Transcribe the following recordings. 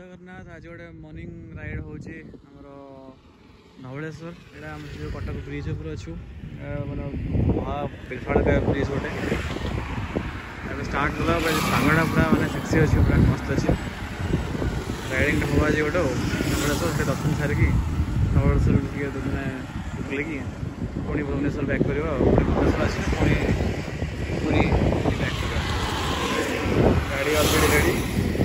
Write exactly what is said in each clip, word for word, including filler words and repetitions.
जगन्नाथ आज गोटे morning ride होची हमरो धवलेश्वर एटा हम जो कटक ब्रिज ऊपर अच्छु माने महा विशाल का ब्रिज गोटे अब स्टार्ट कला सांगड़ा पूरा माने सेक्सी अच्छी पूरा मस्त अच्छी राइडिंग हवा जे गोटे धवलेश्वर से दर्शन सारिकी धवलेश्वर के मैंने बुकले की पुणी भुवनेश्वर बैक कर भुवनेश्वर आस पुणी पूरी बैक कर गाड़ी ऑलरेडी रेडी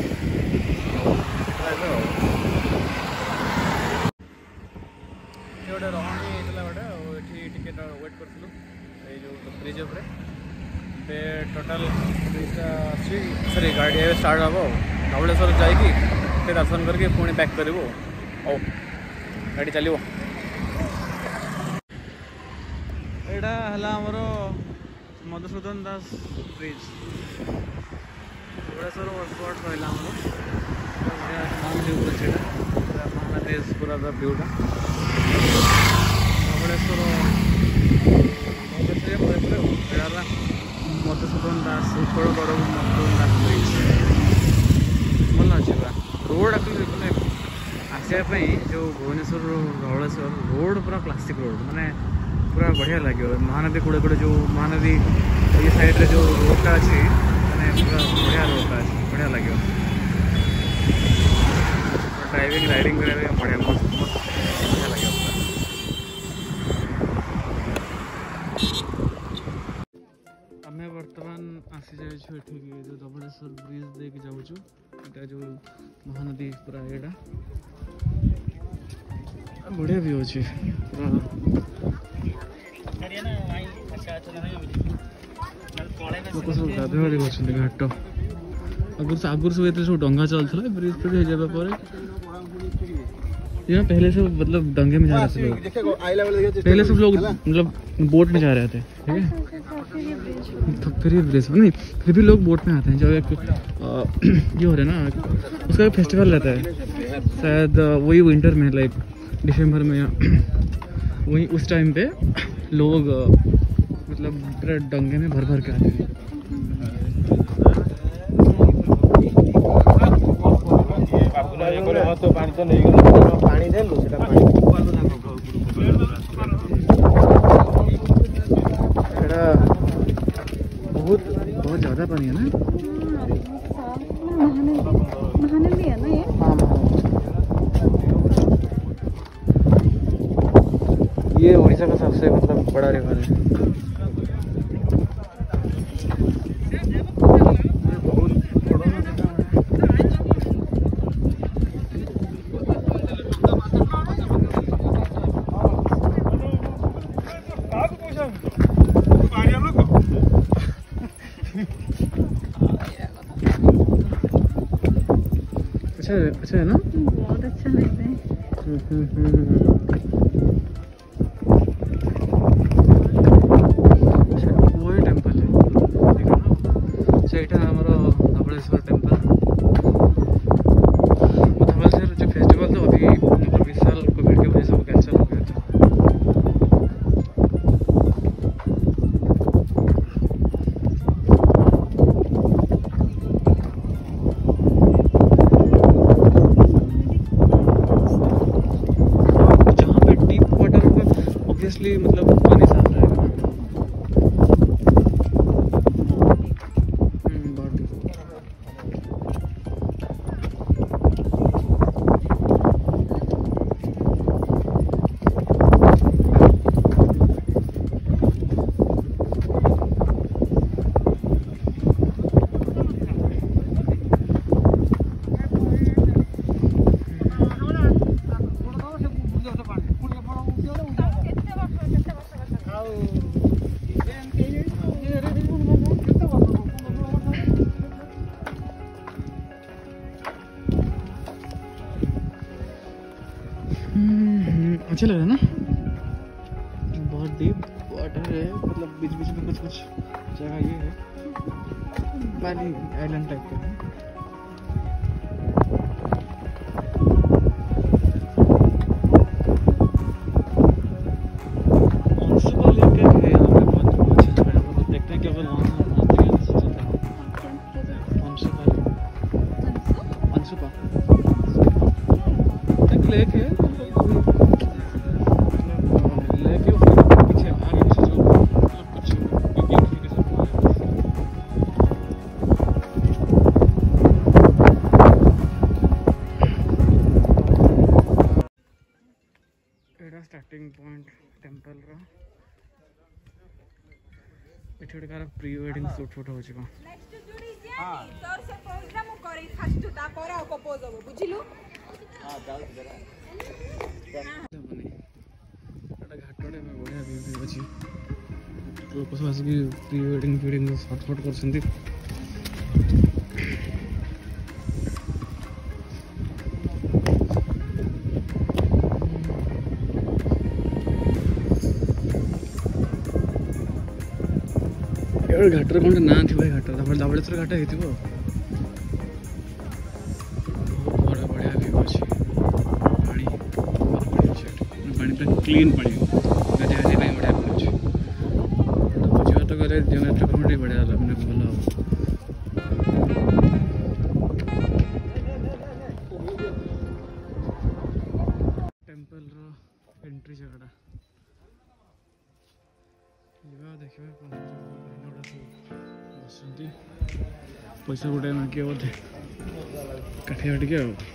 गोटे रही गोटे ये टिकेट वेट करूँ ये जो ब्रिज उपरे टोटाल ब्रिजटा सॉरी गाड़ी स्टार्ट हम धवलेश्वर जाकि दर्शन करके पुणी बैक करूँ ओ गाड़ी चलो यहाँ है आमर मधुसूदन दास ब्रिज धवलेश्वर स्पॉट रहा महानदी पूरा व्यूटा धवलेश्वर मधुसूदन दास उत्कल गौरव मधुसूदन दास ब्रिज भल अच्छे पूरा रोड एक्चुअली आसापी जो भुवनेश्वर धवलेश्वर रोड पूरा क्लासिक रोड माने पूरा बढ़िया लगे महानदी कूड़े कूड़े जो महानदी ये साइड जो रोडटा अच्छी माने पूरा बढ़िया रोडटा अच्छी बढ़िया लगे ड्राइविंग राइडिंग करने बढ़िया मस्त मस्त बढ़िया लगे आम बर्तमान आसी जाइए जो धवलेश्वर ब्रिज देके जाऊँ जो महानदी पूरा एटा बढ़िया भी अच्छे लोक सब गाधुआड़ी कर घाट आगुर आगुर सब ये सब डंगा चलता ब्रिज फ्रिज हो जाए यहाँ पहले से मतलब डंगे में जा रहे थे लोग पहले सब लोग मतलब बोट में जा रहे थे ठीक है तो फिर ये ब्रिज नहीं फिर भी लोग बोट में आते हैं जब एक ये हो रहा है ना उसका एक फेस्टिवल रहता है शायद वही विंटर में लाइक दिसंबर में वही उस टाइम पे लोग मतलब पूरा डंगे में भर भर के आते हैं तो पानी तो नहीं पानी दे लो सेटा पानी एटा बहुत बहुत ज्यादा पानी है ना नहाने भी है ना ये हाँ ये उड़ीसा का सबसे मतलब बड़ा रिवर है अच्छा अच्छा है ना बहुत अच्छा लगता है अच्छा वो ही टेम्पल है देखो ना सेटा हमारा धबलेश्वर टेम्पल वो धबलेश्वर जो फेस्टिवल था अभी मतलब इस साल कोविड की वजह से वो कैंसिल हो गया था मतलब पानी साफ रहेगा बहुत अच्छा लग रहा है ना बहुत डीप वाटर है मतलब बीच बीच में कुछ कुछ जगह ये है वैली आइलैंड टाइप का है देखते हैं क्या वहाँ लेक है, लेक के ऊपर पीछे आगे पीछे जो मतलब कुछ ब्यूटिफिकेशन हुआ है। एटा स्टार्टिंग पॉइंट टेम्पल रो एठी गोटे कार प्री वेडिंग शूट फुट हो छिको। हां तोर से प्रोग्राम करी फास्ट ता पर प्रपोज हो बुझिलु। हां जाउ जरा एटा घाटडे में बढ़िया व्यू अछि। लोक सब आसी pre wedding wedding shot shot करछंती। घाटर कौन ना थी भाई घाटर धबलेश्वर घाट है बहुत बड़ा बढ़िया व्यू अच्छे पानी पानी पूरा क्लीन पानी गाधे गाधे बढ़िया पानी अच्छे बुझा तो गले जगन्नाथ ठाकुर बढ़िया मैंने भल टेम्पल एंट्री जगह देखिए पैसा गोटे मागे बोधे काठिया टे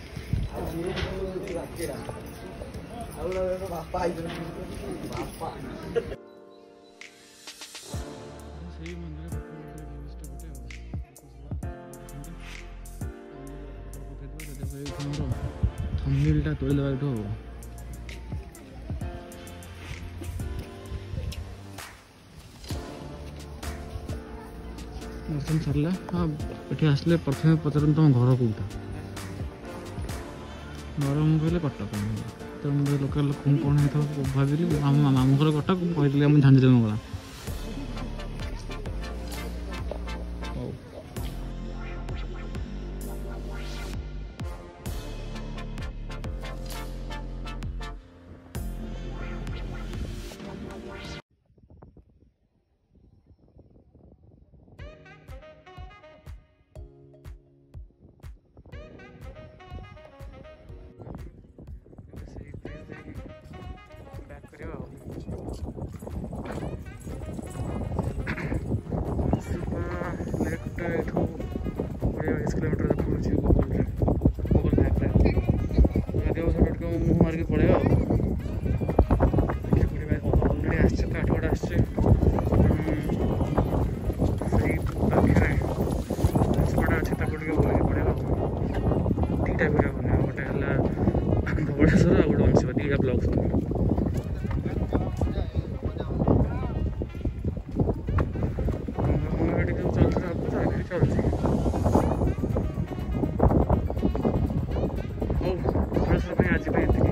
थंबनेलटा तोड़ देवा दर्शन सरला। हाँ ये आसले प्रथम पचार तुम घर कौटा घर मुझे कहले कटक तो मुझे लोकल लोक कौन है भाविली मामू घर कटक कहते आम Jhanjir Mangala. Kilometre Google map मुँह मारिक पड़े अलरेडी आस काठगड़ आस पाखे अच्छे पड़े दीटा भिड बना गोटे है धबलेश्वर आ गोटे अंशवा दीटा ब्लॉग चलती आज